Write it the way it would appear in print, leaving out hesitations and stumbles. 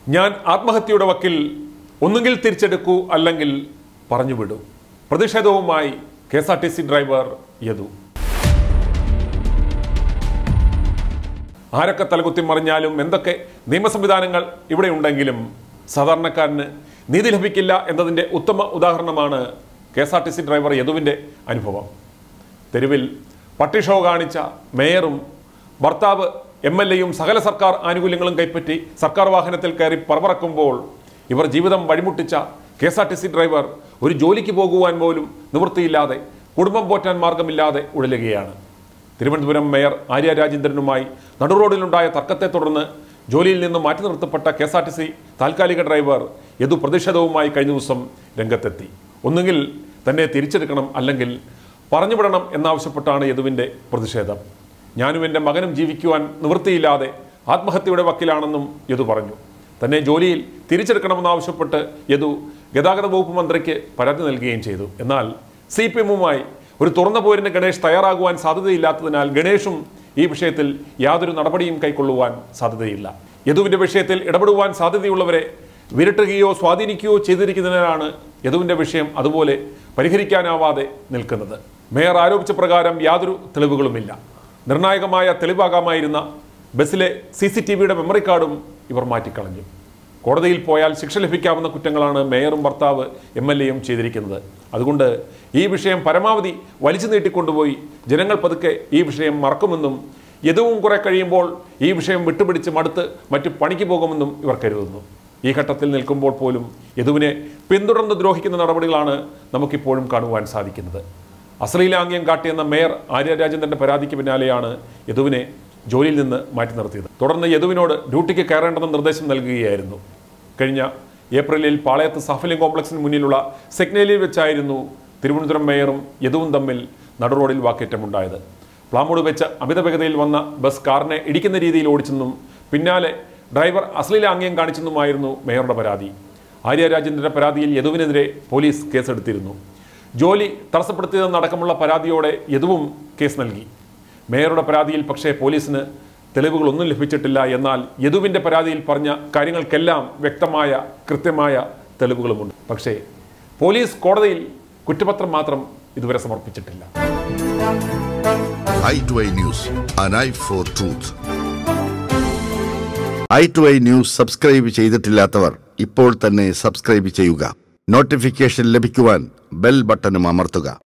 ഞാൻ ആത്മഹത്യയുടെ വക്കിൽ, ഒന്നുകിൽ തിരിച്ചെടുക്കൂ അല്ലെങ്കിൽ പറഞ്ഞുവിടൂ. പ്രതിഷേധവുമായി KSRTC ഡ്രൈവർ യദു. ആരൊക്കെ തലകുത്തി മറിഞ്ഞാലും എന്തൊക്കെ നിയമ സംവിധാനങ്ങൾ ഇവിടെ ഉണ്ടെങ്കിലും സാധാരണക്കാരന് നീതി ലഭിക്കില്ല എന്നതിൻ്റെ ഉത്തമ ഉദാഹരണമാണ് KSRTC ഡ്രൈവർ യദുവിൻ്റെ അനുഭവം. തെരുവിൽ പട്ടി ഷോ കാണിച്ച മേയറും ഭർത്താവ് MLAയും സകല സർക്കാർ ആനുകൂല്യങ്ങളും കൈപ്പറ്റി സർക്കാർ വാഹനത്തിൽ കയറി പറവറക്കുമ്പോൾ ഇവർ ജീവിതം വഴിമുട്ടിച്ച KSRTC ഡ്രൈവർ ഒരു ജോലിക്ക് പോകുവാൻ പോലും നിവൃത്തിയില്ലാതെ, കുടുംബം പോറ്റാൻ മാർഗമില്ലാതെ ഉഴലുകയാണ്. തിരുവനന്തപുരം മേയർ ആര്യ രാജേന്ദ്രനുമായി നടുറോഡിലുണ്ടായ തർക്കത്തെ തുടർന്ന് ജോലിയിൽ നിന്ന് മാറ്റി നിർത്തപ്പെട്ട KSRTC താൽക്കാലിക ഡ്രൈവർ യദു പ്രതിഷേധവുമായി കഴിഞ്ഞ ദിവസം രംഗത്തെത്തി. ഒന്നുകിൽ തന്നെ തിരിച്ചെടുക്കണം അല്ലെങ്കിൽ പറഞ്ഞുവിടണം എന്നാവശ്യപ്പെട്ടാണ് യദുവിൻ്റെ പ്രതിഷേധം. ഞാനും എൻ്റെ മകനും ജീവിക്കുവാൻ നിവൃത്തിയില്ലാതെ ആത്മഹത്യയുടെ വക്കിലാണെന്നും യദു പറഞ്ഞു. തന്നെ ജോലിയിൽ തിരിച്ചെടുക്കണമെന്നാവശ്യപ്പെട്ട് യദു ഗതാഗത വകുപ്പ് മന്ത്രിക്ക് പരാതി നൽകുകയും ചെയ്തു. എന്നാൽ CPM-മായി ഒരു തുറന്ന പോരിന് ഗണേഷ് തയ്യാറാകുവാൻ സാധ്യതയില്ലാത്തതിനാൽ ഗണേഷും ഈ വിഷയത്തിൽ യാതൊരു നടപടിയും കൈക്കൊള്ളുവാൻ സാധ്യതയില്ല. യദുവിൻ്റെ വിഷയത്തിൽ ഇടപെടുവാൻ സാധ്യതയുള്ളവരെ വിരട്ടുകയോ സ്വാധീനിക്കുകയോ ചെയ്തിരിക്കുന്നതിനാണ് യദുവിൻ്റെ വിഷയം അതുപോലെ പരിഹരിക്കാനാവാതെ നിൽക്കുന്നത്. മേയർ ആരോപിച്ച പ്രകാരം യാതൊരു തെളിവുകളുമില്ല. നിർണായകമായ തെളിവാകാമായിരുന്ന ബസ്സിലെ CCTVയുടെ മെമ്മറി കാർഡും ഇവർ മാറ്റിക്കളഞ്ഞു. കോടതിയിൽ പോയാൽ ശിക്ഷ ലഭിക്കാവുന്ന കുറ്റങ്ങളാണ് മേയറും ഭർത്താവ് MLAയും ചെയ്തിരിക്കുന്നത്. അതുകൊണ്ട് ഈ വിഷയം പരമാവധി വലിച്ചു നീട്ടിക്കൊണ്ടുപോയി ജനങ്ങൾ പതുക്കെ ഈ വിഷയം മറക്കുമെന്നും യദുവും കുറെ കഴിയുമ്പോൾ ഈ വിഷയം വിട്ടുപിടിച്ച് മടുത്ത് മറ്റു പണിക്ക് പോകുമെന്നും ഇവർ കരുതുന്നു. ഈ ഘട്ടത്തിൽ നിൽക്കുമ്പോൾ പോലും യദുവിനെ പിന്തുടർന്ന് ദ്രോഹിക്കുന്ന നടപടികളാണ് നമുക്കിപ്പോഴും കാണുവാൻ സാധിക്കുന്നത്. അശ്ലീലാംഗ്യം കാട്ടിയെന്ന മേയർ ആര്യ രാജേന്ദ്രൻ്റെ പരാതിക്ക് പിന്നാലെയാണ് യദുവിനെ ജോലിയിൽ നിന്ന് മാറ്റി നിർത്തിയത്. തുടർന്ന് യദുവിനോട് ഡ്യൂട്ടിക്ക് കയറേണ്ടെന്ന നിർദ്ദേശം നൽകുകയായിരുന്നു. കഴിഞ്ഞ ഏപ്രിലിൽ പാളയത്ത് സാഫല്യം കോംപ്ലക്സിന് മുന്നിലുള്ള സിഗ്നലിൽ വെച്ചായിരുന്നു തിരുവനന്തപുരം മേയറും യദുവും തമ്മിൽ നടുറോഡിൽ വാക്കേറ്റമുണ്ടായത്. പ്ലാമൂട് വെച്ച് അമിത വേഗതയിൽ വന്ന ബസ് കാറിനെ ഇടിക്കുന്ന രീതിയിൽ ഓടിച്ചെന്നും പിന്നാലെ ഡ്രൈവർ അശ്ലീലാംഗ്യം കാണിച്ചെന്നുമായിരുന്നു മേയറുടെ പരാതി. ആര്യ രാജേന്ദ്രൻ്റെ പരാതിയിൽ യദുവിനെതിരെ പോലീസ് കേസെടുത്തിരുന്നു. ജോലി തടസ്സപ്പെടുത്തിയതെന്നടക്കമുള്ള പരാതിയോടെ യദുവും കേസ് നൽകി. മേയറുടെ പരാതിയിൽ പക്ഷേ പോലീസിന് തെളിവുകളൊന്നും ലഭിച്ചിട്ടില്ല. എന്നാൽ യദുവിൻ്റെ പരാതിയിൽ പറഞ്ഞ കാര്യങ്ങൾക്കെല്ലാം വ്യക്തമായ കൃത്യമായ തെളിവുകളുമുണ്ട്. പക്ഷേ പോലീസ് കോടതിയിൽ കുറ്റപത്രം മാത്രം ഇതുവരെ സമർപ്പിച്ചിട്ടില്ല. i2i News, an eye for truth. i2i News subscribe ചെയ്തിട്ടില്ലാത്തവർ ഇപ്പോൾ തന്നെ സബ്സ്ക്രൈബ് ചെയ്യുക. നോട്ടിഫിക്കേഷൻ ലഭിക്കുവാൻ ബെൽ ബട്ടണും അമർത്തുക.